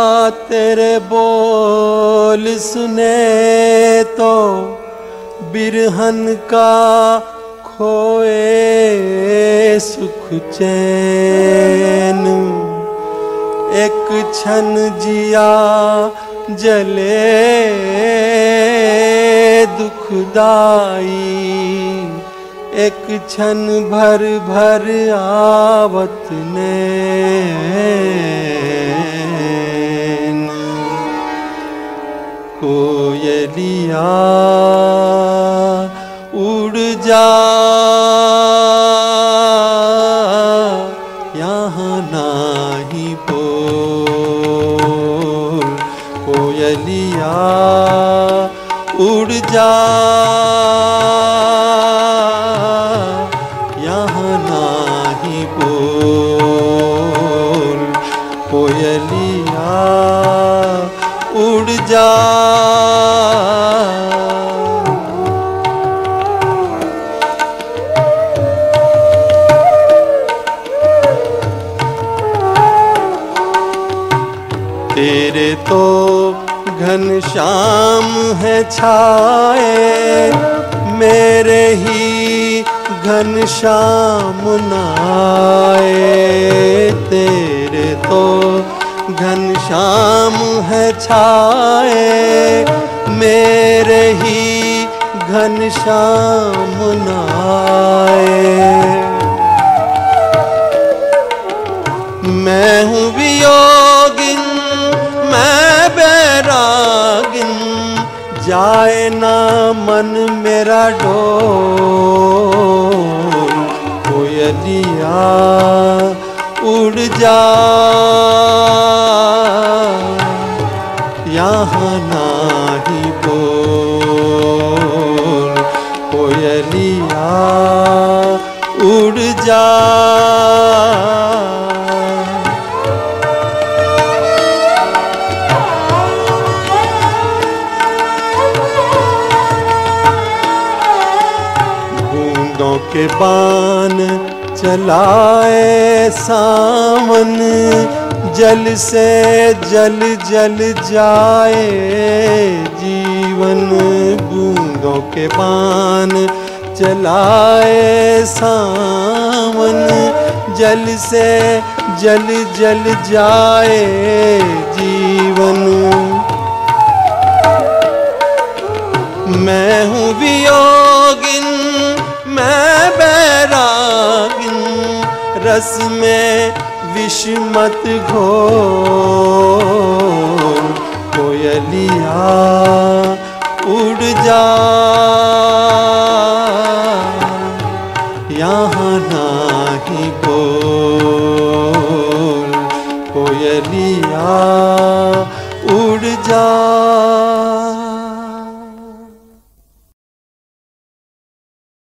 तेरे बोल सुने तो बिरहन का खोए सुख चैन। एक क्षण जिया जले दुखदाई, एक क्षण भर भर आवत नैन। कोयलिया उड़ जा यहाँ नाही बोल। कोयलिया उड़ जा यहाँ नाही बोल। कोयलिया उड़ जा। तेरे तो घनश्याम है छाए, मेरे ही घनश्याम नाए। तेरे तो घनश्याम है छाए, मेरे ही घनश्याम नाए। मैं हूँ वियोगिन मैं बैरागिन, जाए ना मन मेरा डोल। कोयलिया उड़ जा यहाँ नाही बोल। कोयलिया उड़ जा। के बान चलाए सावन, जल से जल जल जाए जीवन। बूंदों के बान चलाए सावन, जल से जल जल जाए जीवन। मैं हूँ वियोगिन मैं बैरागिन, रस में विष मत घोल। कोयलिया उड़ जा यहाँ नाही बोल। कोयलिया उड़ जा।